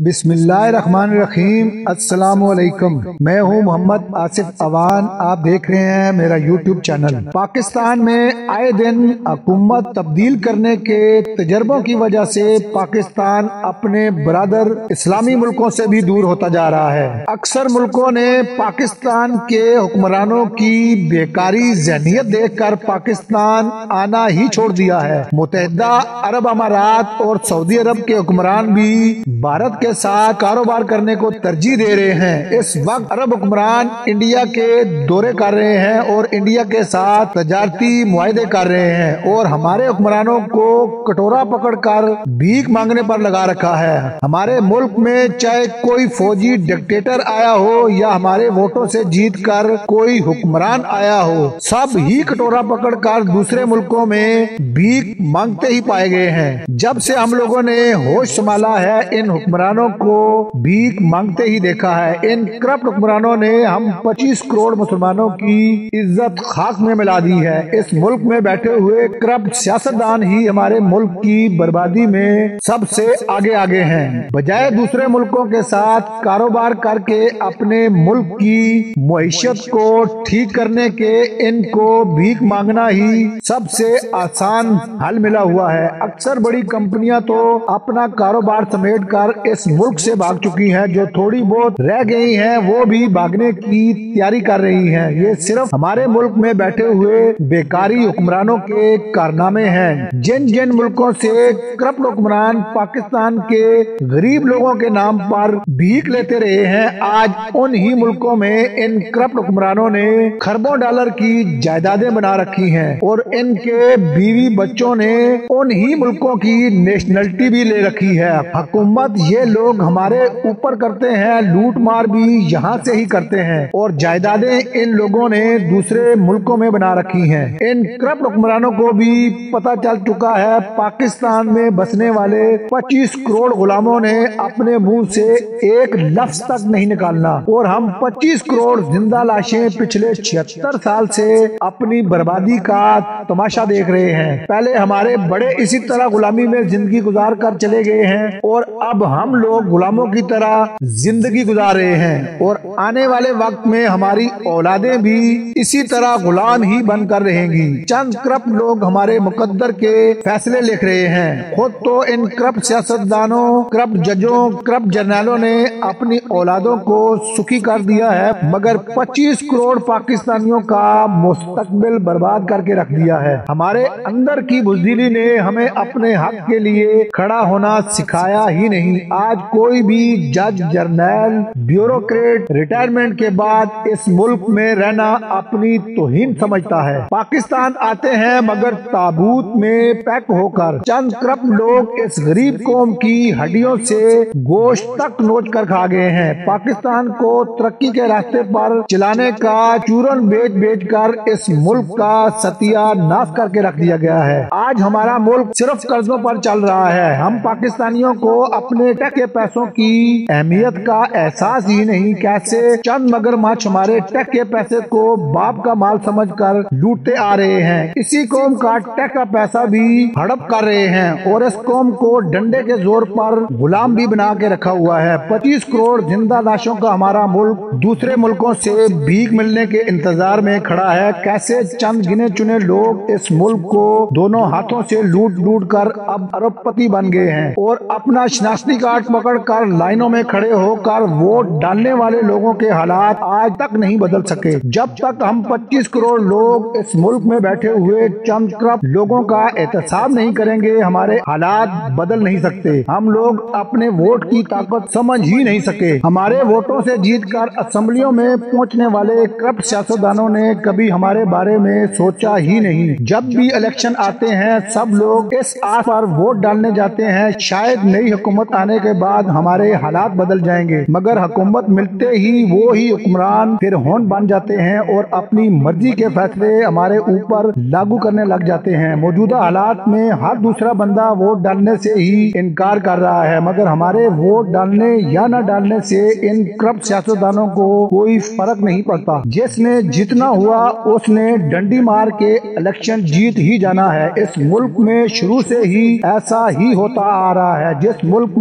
बिस्मिल्लाहिर्रहमानिर्रहीम। अस्सलाम वालेकुम। मैं हूं मोहम्मद आसिफ अवान। आप देख रहे हैं मेरा यूट्यूब चैनल। पाकिस्तान में आए दिन हुकूमत तब्दील करने के तजर्बों की वजह से पाकिस्तान अपने बरादर इस्लामी मुल्कों से भी दूर होता जा रहा है। अक्सर मुल्कों ने पाकिस्तान के हुक्मरानों की बेकारी ज़हनियत देखकर पाकिस्तान आना ही छोड़ दिया है। मुत्तहिदा अरब अमारात और सऊदी अरब के हुक्मरान भी भारत के साथ कारोबार करने को तरजीह दे रहे हैं। इस वक्त अरब हुक्मरान इंडिया के दौरे कर रहे हैं और इंडिया के साथ तजारती मुआहदे कर रहे हैं और हमारे हुक्मरानों को कटोरा पकड़कर भीख मांगने पर लगा रखा है। हमारे मुल्क में चाहे कोई फौजी डिक्टेटर आया हो या हमारे वोटों से जीत कर कोई हुक्मरान आया हो, सब ही कटोरा पकड़कर दूसरे मुल्कों में भीख मांगते ही पाए गए हैं। जब से हम लोगों ने होश संभाला है, इन हुक्मरानों को भीख मांगते ही देखा है। इन करप्ट हुक्मरानों ने हम 25 करोड़ मुसलमानों की इज्जत खाक में मिला दी है। इस मुल्क में बैठे हुए करप्ट सियासतदान ही हमारे मुल्क की बर्बादी में सबसे आगे आगे हैं। बजाय दूसरे मुल्कों के साथ कारोबार करके अपने मुल्क की मुईशत को ठीक करने के, इनको भीख मांगना ही सबसे आसान हल मिला हुआ है। अक्सर बड़ी कंपनियां तो अपना कारोबार समेट कर इस मुल्क से भाग चुकी हैं। जो थोड़ी बहुत रह गई हैं वो भी भागने की तैयारी कर रही हैं। ये सिर्फ हमारे मुल्क में बैठे हुए बेकारी हुक्मरानों के कारनामे हैं। जिन जिन मुल्कों से करप्ट हुक्मरान पाकिस्तान के गरीब लोगों के नाम पर भीख लेते रहे हैं, आज उन ही मुल्कों में इन करप्ट हुक्मरानों ने खरबों डॉलर की जायदादें बना रखी हैं और इनके बीवी बच्चों ने उन ही मुल्कों की नेशनलिटी भी ले रखी है। हुकूमत ये लोग हमारे ऊपर करते हैं, लूट मार भी यहाँ से ही करते हैं और जायदादें इन लोगों ने दूसरे मुल्कों में बना रखी हैं। इन करप्ट हुक्मरानों को भी पता चल चुका है, पाकिस्तान में बसने वाले 25 करोड़ गुलामों ने अपने मुंह से एक लफ्ज तक नहीं निकालना और हम 25 करोड़ जिंदा लाशें पिछले 76 साल से अपनी बर्बादी का तमाशा देख रहे हैं। पहले हमारे बड़े इसी तरह गुलामी में जिंदगी गुजार कर चले गए हैं और अब हम लोग गुलामों की तरह जिंदगी गुजार रहे हैं और आने वाले वक्त में हमारी औलादें भी इसी तरह गुलाम ही बनकर रहेंगी। चंद करप्ट लोग हमारे मुकद्दर के फैसले लिख रहे हैं। खुद तो इन करप्ट सियासतदानों, करप्ट जजों, करप्ट जर्नलों ने अपनी औलादों को सुखी कर दिया है, मगर 25 करोड़ पाकिस्तानियों का मुस्तकबिल बर्बाद करके रख दिया है। हमारे अंदर की बुज़दिली ने हमें अपने हक के लिए खड़ा होना सिखाया ही नहीं। आज कोई भी जज, जर्नल, ब्यूरोक्रेट रिटायरमेंट के बाद इस मुल्क में रहना अपनी तौहीन समझता है। पाकिस्तान आते हैं मगर ताबूत में पैक होकर। चंद करप्ट लोग इस गरीब कौम की हड्डियों से गोश्त तक नोच कर खा गए हैं। पाकिस्तान को तरक्की के रास्ते पर चलाने का चूरन बेच बेच कर इस मुल्क का सत्यानाश करके रख दिया गया है। आज हमारा मुल्क सिर्फ कर्जों पर चल रहा है। हम पाकिस्तानियों को अपने टैक्स के पैसों की अहमियत का एहसास ही नहीं। कैसे चंद मगरमच्छ हमारे टैक्स के पैसे को बाप का माल समझकर लूटते आ रहे हैं। इसी कौम का टैक्स का पैसा भी हड़प कर रहे हैं और इस कौम को डंडे के जोर पर गुलाम भी बना के रखा हुआ है। 25 करोड़ जिंदा लाशों का हमारा मुल्क दूसरे मुल्कों से भीख मिलने के इंतजार में खड़ा है। कैसे चंद गिने चुने लोग इस मुल्क को दोनों हाथों से लूट लूट कर अब अरबपति बन गए हैं और अपना शनाख्ती कार्ड पकड़ कर लाइनों में खड़े होकर वोट डालने वाले लोगों के हालात आज तक नहीं बदल सके। जब तक हम 25 करोड़ लोग इस मुल्क में बैठे हुए चंद करप्ट लोगों का एहतसाब नहीं करेंगे, हमारे हालात बदल नहीं सकते। हम लोग अपने वोट की ताकत समझ ही नहीं सके। हमारे वोटों से जीतकर असेंबलियों में पहुंचने वाले करप्ट सियासतदानों ने कभी हमारे बारे में सोचा ही नहीं। जब भी इलेक्शन आते हैं सब लोग इस आस पर वोट डालने जाते हैं, शायद नई हुकूमत आने के बाद हमारे हालात बदल जाएंगे, मगर हुकूमत मिलते ही वो ही हुक्मरान फिर होंठ बन जाते हैं और अपनी मर्जी के फैसले हमारे ऊपर लागू करने लग जाते हैं। मौजूदा हालात में हर दूसरा बंदा वोट डालने से ही इनकार कर रहा है, मगर हमारे वोट डालने या न डालने से इन करप्ट सियासतदानों को कोई फर्क नहीं पड़ता। जिसने जितना हुआ उसने डंडी मार के इलेक्शन जीत ही जाना है। इस मुल्क में शुरू से ही ऐसा ही होता आ रहा है। जिस मुल्क में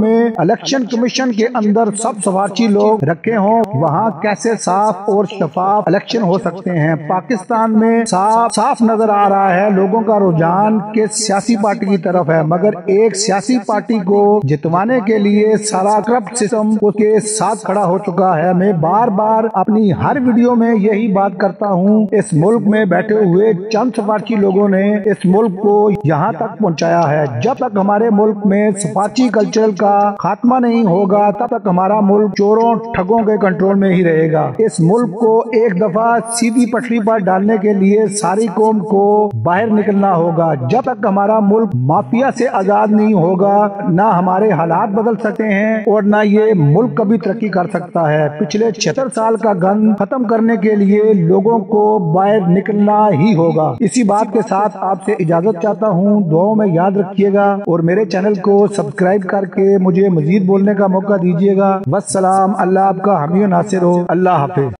الیکشن کمیشن کے اندر سب سفارشی لوگ رکھے ہوں، وہاں کیسے صاف اور شفاف الیکشن ہو سکتے ہیں؟ پاکستان میں صاف نظر آ رہا ہے لوگوں کا رجحان کے سیاسی پارٹی کی طرف ہے، مگر ایک سیاسی پارٹی کو جتوانے کے لیے سارا کرپٹ سسٹم اس کے ساتھ کھڑا ہو چکا ہے۔ میں بار بار اپنی ہر ویڈیو میں یہی بات کرتا ہوں، اس ملک میں بیٹھے ہوئے چند سفارشی لوگوں نے اس ملک کو یہاں تک پہنچایا ہے۔ جب تک ہمارے ملک میں سفارشی کلچر کا خاتمہ نہیں ہوگا تب تک ہمارا ملک چوروں ٹھگوں کے کنٹرول میں ہی رہے گا۔ اس ملک کو ایک دفعہ سیدھی پٹری پر ڈالنے کے لیے ساری قوم کو باہر نکلنا ہوگا۔ جب تک ہمارا ملک مافیا سے آزاد نہیں ہوگا نہ ہمارے حالات بدل سکتے ہیں اور نہ یہ ملک کبھی ترقی کر سکتا ہے۔ پچھلے 76 سال کا گند ختم کرنے کے لیے لوگوں کو باہر نکلنا ہی ہوگا۔ اسی بات کے ساتھ آپ سے اجازت چاہتا ہوں، دعاؤں میں یاد رکھیے گا اور میرے چینل کو سبسکرائب کر کے مجھے مزید بولنے کا موقع دیجیے گا۔ والسلام، اللہ آپ کا حامی و ناصر ہو۔ اللہ حافظ۔